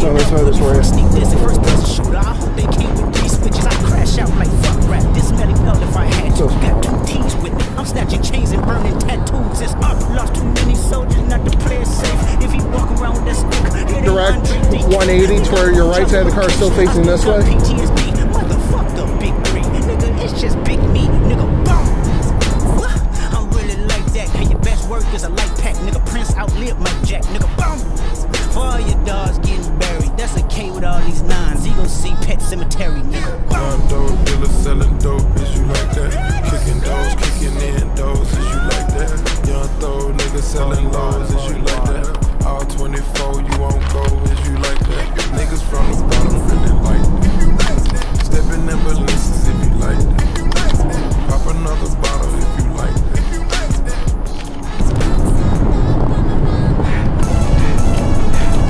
No, let's hold this for you. Sneak this and first person shooter. I hope they came with 3 switches. I crash out like fuck rap. This medic belt if I had to. Got 2 T's with me. I'm snatching chains and burning tattoos. It's up. Lost too many soldiers not to play it safe. If he walk around with that stick, direct 180 to where your right side of the car is still facing this way. PTSD, motherfuck the big 3. Nigga, it's just big me. Nigga, boom. I'm really like that. And your best work is a light pack. Nigga, Prince outlived Mike Jack. Nigga, boom. For all your dogs getting buried. That's a K with all these 9s. He gon' see Pet Cemetery, nigga. Dope dealer selling dope, is you like that? Kicking doors, kicking in doors, is you like that? Young throw nigga selling lows, is you like that? All 24, you won't go